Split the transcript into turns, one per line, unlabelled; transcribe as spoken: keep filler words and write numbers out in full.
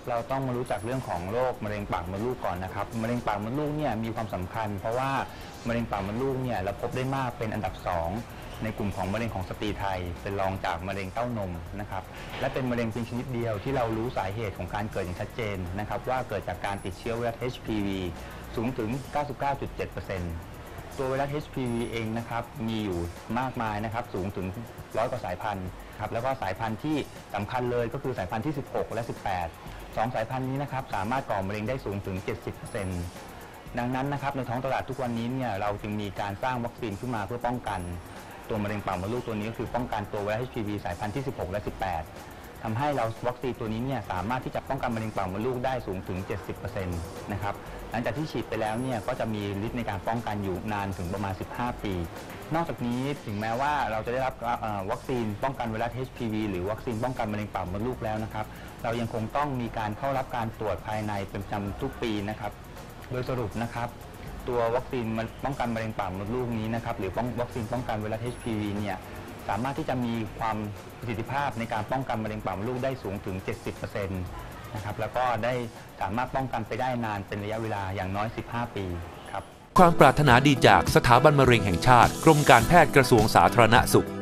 เราต้องมารู้จักเรื่องของโรคมะเร็งปากมดลูกก่อนนะครับมะเร็งปากมดลูกเนี่ยมีความสำคัญเพราะว่ามะเร็งปากมดลูกเนี่ยเราพบได้มากเป็นอันดับสองในกลุ่มของมะเร็งของสตรีไทยเป็นรองจากมะเร็งเต้านมนะครับและเป็นมะเร็งเพียงชนิดเดียวที่เรารู้สาเหตุของการเกิดอย่างชัดเจนนะครับว่าเกิดจากการติดเชื้อไวรัส เอช พี วี สูงถึง เก้าสิบเก้าจุดเจ็ดเปอร์เซ็นต์ ตัวไวรัส เอช พี วี เองนะครับมีอยู่มากมายนะครับสูงถึงร้อยกว่าสายพันธุ์ครับแล้วก็สายพันธุ์ที่สำคัญเลยก็คือสายพันธุ์ที่ สิบหก และ สิบแปด สองสายพันธุ์นี้นะครับสามารถก่อมะเร็งได้สูงถึง เจ็ดสิบเปอร์เซ็นต์ ดังนั้นนะครับในท้องตลาดทุกวันนี้เนี่ยเราจึงมีการสร้างวัคซีนขึ้นมาเพื่อป้องกันตัวมะเร็งปากมดลูกตัวนี้ก็คือป้องกันตัวไวรัส เอช พี วี สายพันธุ์ที่ สิบหก และ สิบแปด ทำให้เราวัคซีนตัวนี้เนี่ยสามารถที่จะป้องกันมะเร็งปากมดลูกได้สูงถึง เจ็ดสิบเปอร์เซ็นต์ นะครับหลังจากที่ฉีดไปแล้วเนี่ยก็จะมีฤทธิ์ในการป้องกันอยู่นานถึงประมาณ สิบห้า ปี นอกจากนี้ถึงแม้ว่าเราจะได้รับวัคซีนป้องกันไวรัส เอช พี วี หรือวัคซีนป้องกันมะเร็งปากมดลูกแล้วนะครับเรายังคงต้องมีการเข้ารับการตรวจภายในเป็นประจำทุกปีนะครับโดยสรุปนะครับตัววัคซีนป้องกันมะเร็งปากมดลูกนี้นะครับหรือวัคซีนป้องกันไวรัส เอช พี วี เนี่ยสามารถที่จะมีความประสิทธิภาพในการป้องกันมะเร็งปากมดลูกได้สูงถึง เจ็ดสิบเปอร์เซ็นต์ นะครับแล้วก็ได้สามารถป้องกันไปได้นานเป็นระยะเวลาอย่างน้อย สิบห้า ปีครับ
ความปรารถนาดีจากสถาบันมะเร็งแห่งชาติกรมการแพทย์กระทรวงสาธารณสุข